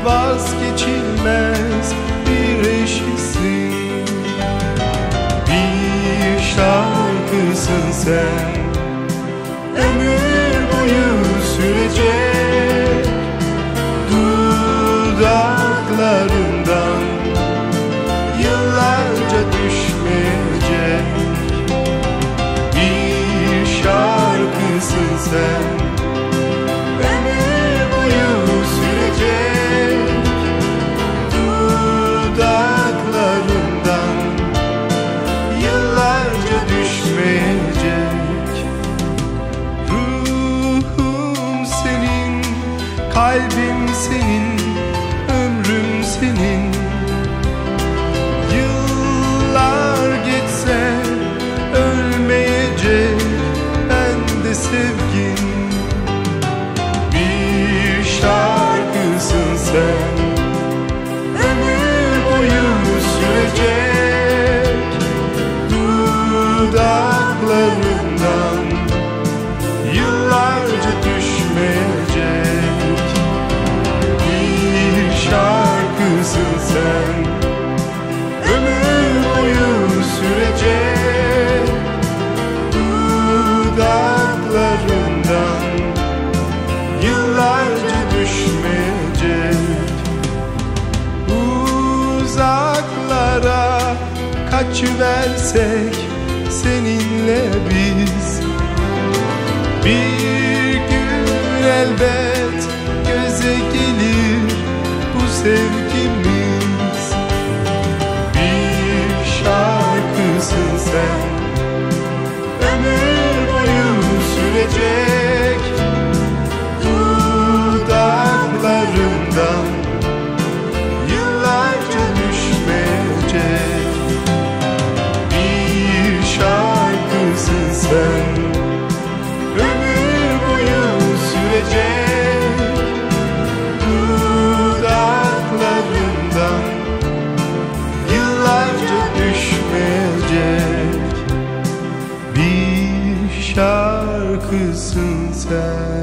vazgeçilmez bir eşisin. Bir şarkısın sen, ömür boyu sürecek, dudaklarından yıllarca düşmeyecek. Bir şarkısın sen, ömür boyu sürecek, dudaklarından yıllarca düşmeyecek. Ruhum senin, kalbim senin, ömrüm senin. Yıllar geçse ölmeyecek ben de sevgin. Bir şarkısın sen, ömür boyu sürecek, dudaklarından yıllarca düşmeyecek. Bir şarkısın sen, ömür boyu sürecek, dudaklarından yıllarca düşmeyecek. Uzaklara kaçıversek seninle biz, bir gün elbet göze gelir bu sevgimiz. Bir şarkısın sen, ömür boyu sürecek, dudaklarından yıllarca düşmeyecek. Bir şarkısın sen, ömür boyu sürecek, dudaklarından yıllarca düşmeyecek. Bir şarkısın sen.